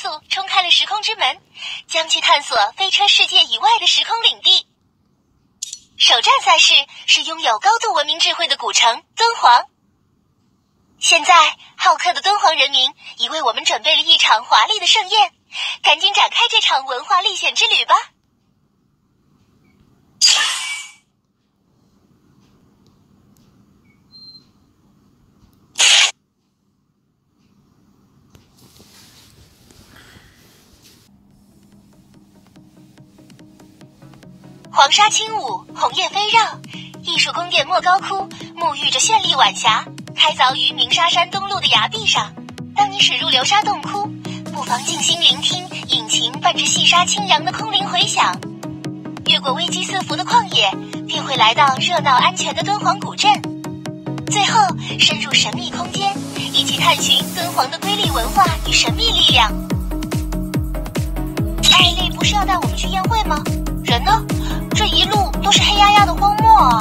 速冲开了时空之门，将去探索飞车世界以外的时空领地。首站赛事是拥有高度文明智慧的古城敦煌。现在，好客的敦煌人民已为我们准备了一场华丽的盛宴，赶紧展开这场文化历险之旅吧！黄沙轻舞，红叶飞绕，艺术宫殿莫高窟沐浴着绚丽晚霞，开凿于鸣沙山东麓的崖壁上。当你驶入流沙洞窟，不妨静心聆听引擎伴着细沙轻扬的空灵回响。越过危机四伏的旷野，便会来到热闹安全的敦煌古镇。最后，深入神秘空间，一起探寻敦煌的瑰丽文化与神秘力量。艾丽不是要带我们去宴会吗？人呢？这一路都是黑压压的荒漠啊！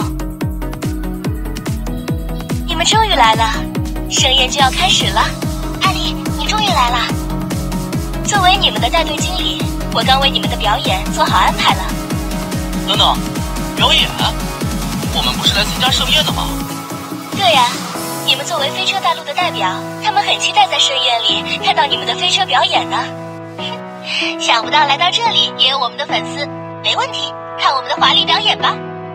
你们终于来了，盛宴就要开始了。艾丽，你终于来了。作为你们的带队经理，我刚为你们的表演做好安排了。 等等，表演？我们不是来参加盛宴的吗？ 对呀，你们作为飞车大陆的代表，他们很期待在盛宴里看到你们的飞车表演呢。想不到来到这里也有我们的粉丝，没问题，看我们的华丽表演吧！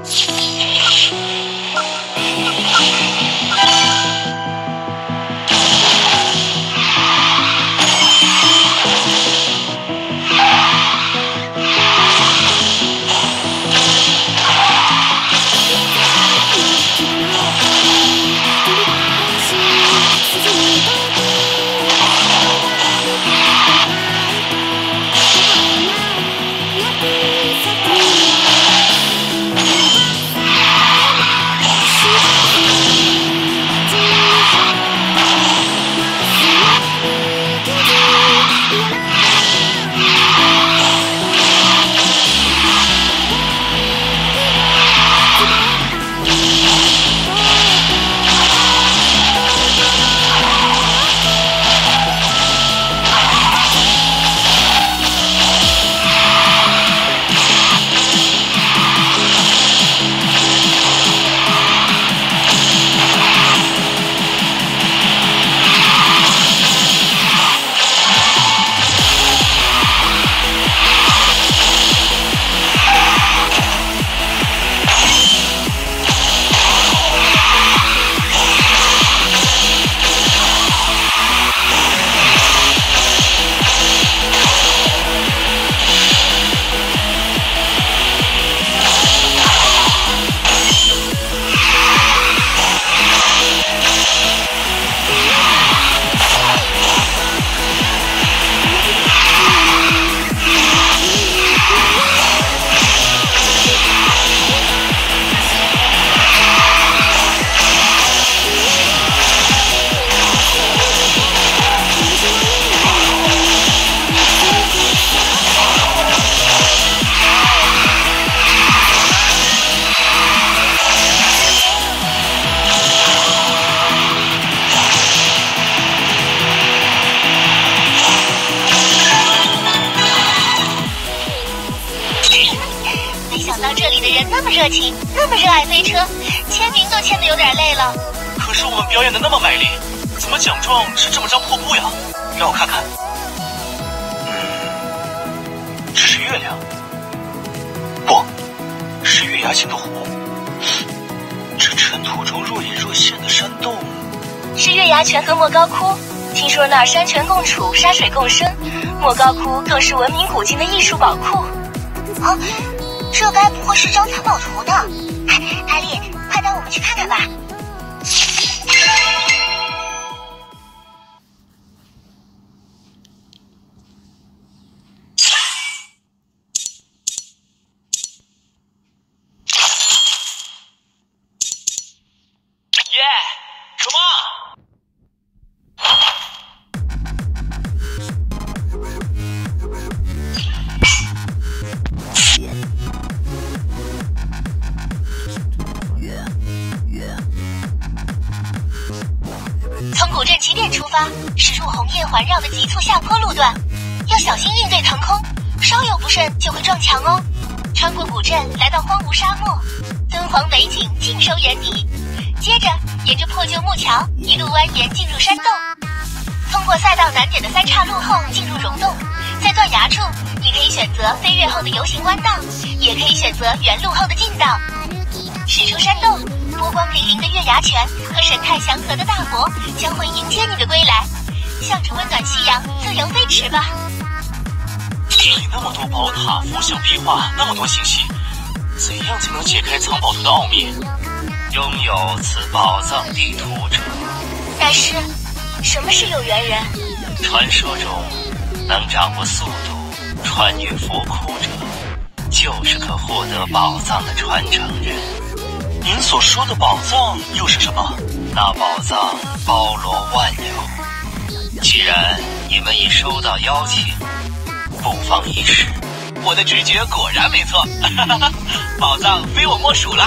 那么热情，那么热爱飞车，签名都签得有点累了。 可是我们表演的那么美丽，怎么奖状是这么张破布呀？让我看看。这是月亮？不，是月牙形的湖。这尘土中若隐若现的山洞， 是月牙泉和莫高窟。听说那儿山泉共处，山水共生，莫高窟更是闻名古今的艺术宝库。啊，这该不会是张藏宝图呢？艾丽，快带我们去看看吧。 Come on！ 从古镇起点出发，驶入红叶环绕的急促下坡路段， 要小心应对腾空，稍有不慎就会撞墙哦。穿过古镇来到荒芜沙漠，敦煌美景尽收眼底。接着沿着破旧木桥一路蜿蜒进入山洞，通过赛道难点的3岔路后进入溶洞。在断崖处，你可以选择飞跃后的游行弯道，也可以选择原路后的近道。驶出山洞，波光粼粼的月牙泉和神态祥和的大佛将会迎接你的归来。向着温暖夕阳自由飞驰吧。 这里那么多宝塔、佛像、壁画，那么多信息，怎样才能解开藏宝图的奥秘？拥有此宝藏地图者， 大师，什么是有缘人？ 传说中能掌握速度、穿越佛窟者，就是可获得宝藏的传承人。您所说的宝藏又是什么？那宝藏包罗万有。既然你们已收到邀请，不妨一试。我的直觉果然没错，宝藏非我莫属了。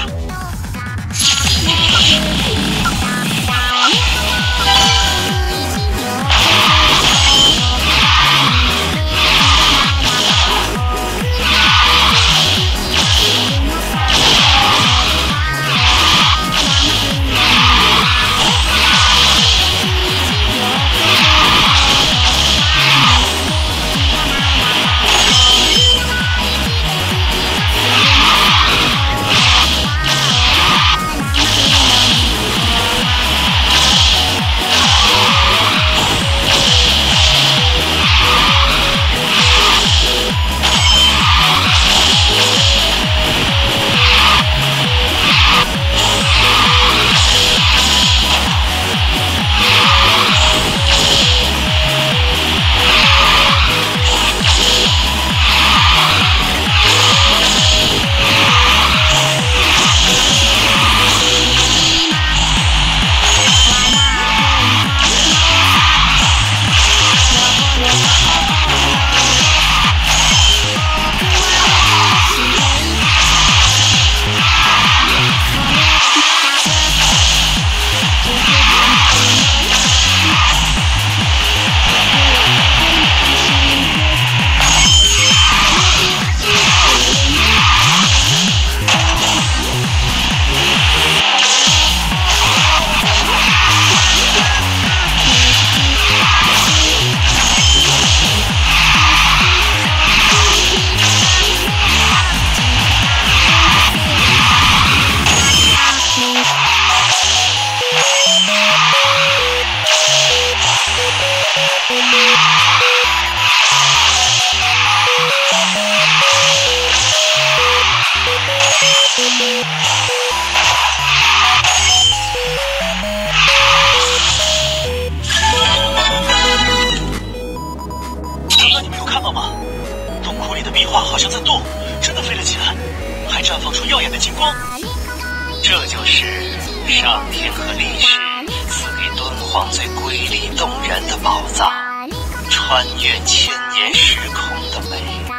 刚刚你没有看到吗？洞窟里的壁画好像在动，真的飞了起来，还绽放出耀眼的金光。这就是上天和历史赐给敦煌最瑰丽动人的宝藏，穿越千年时空的美。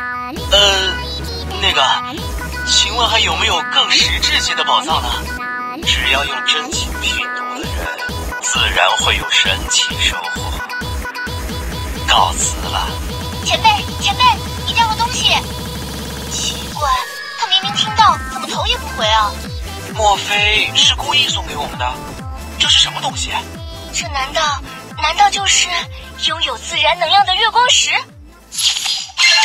那个，请问还有没有更实质些的宝藏呢？只要用真情拼读的人，自然会有神奇收获。告辞了。 前辈，你掉了东西。奇怪，他明明听到，怎么头也不回啊？ 莫非是故意送给我们的？这是什么东西？ 这难道就是拥有自然能量的月光石？